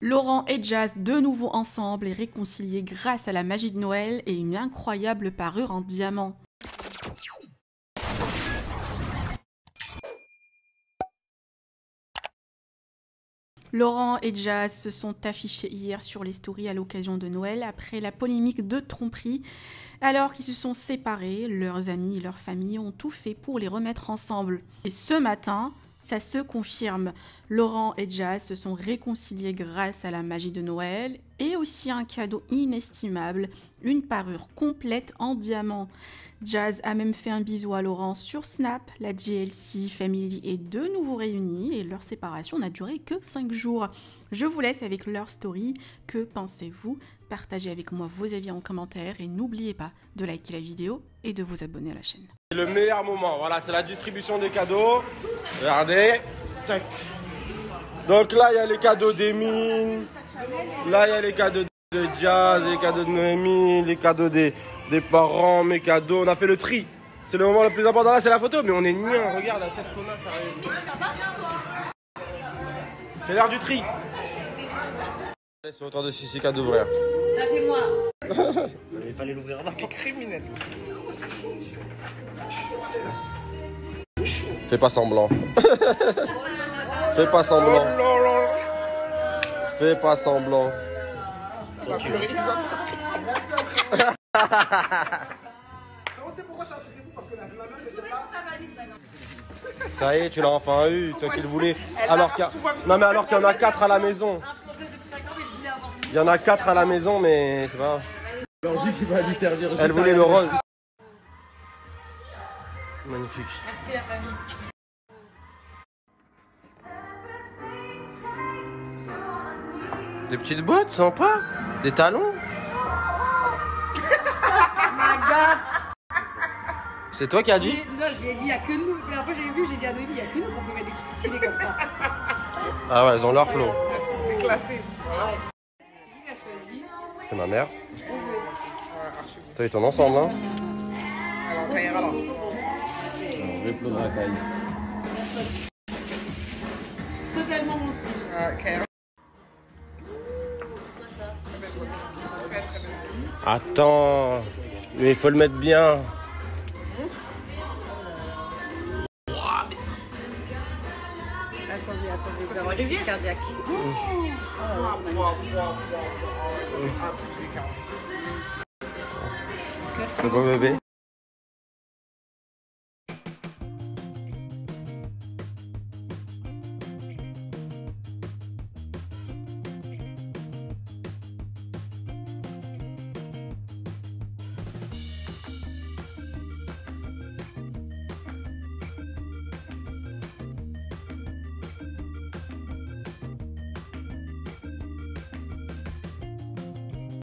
Laurent et Jazz de nouveau ensemble et réconciliés grâce à la magie de Noël et une incroyable parure en diamant. Laurent et Jazz se sont affichés hier sur les stories à l'occasion de Noël après la polémique de tromperie. Alors qu'ils se sont séparés, leurs amis et leurs familles ont tout fait pour les remettre ensemble. Et ce matin, ça se confirme. Laurent et Jazz se sont réconciliés grâce à la magie de Noël et aussi un cadeau inestimable, une parure complète en diamant. Jazz a même fait un bisou à Laurent sur Snap. La JLC Family est de nouveau réunie et leur séparation n'a duré que 5 jours. Je vous laisse avec leur story. Que pensez-vous? Partagez avec moi vos avis en commentaire et n'oubliez pas de liker la vidéo et de vous abonner à la chaîne. C'est le meilleur moment, voilà, c'est la distribution des cadeaux. Regardez. Tac. Donc là, il y a les cadeaux d'Emine. Là, il y a les cadeaux de Jazz, les cadeaux de Noémie, les cadeaux des parents, mes cadeaux. On a fait le tri. C'est le moment le plus important. Là, c'est la photo, mais on est niais. Regarde la tête qu'on a, sérieux. C'est l'heure du tri. C'est autant de Sissika d'ouvrir. Ça, c'est moi. Il fallait l'ouvrir avant. Quel criminel. Fais pas semblant. Fais pas semblant. Fais pas semblant. Ça pleurait. Ça y est, tu l'as enfin eu, toi qui le voulais. Alors qu'il y en a 4 à la maison. Il y en a 4 à la maison, mais c'est pas grave. Elle voulait le rose. Magnifique. Merci la famille. Des petites bottes, sympa. Des talons. C'est toi qui as dit? Non, je lui ai dit, il n'y a que nous. La fois, j'ai vu, j'ai dit à Noémie, il n'y a que nous qu'on peut mettre des trucs stylés comme ça. Ah ouais, ils ont leur flow. Déclassé. C'est ma mère. Toi, ils tournent ensemble, hein? Alors, Kaira, là. Le flow de la taille. Totalement mon style. Kaira. Attends, mais il faut le mettre bien. Attendez, je vais avoir une crise cardiaque. C'est bon bébé?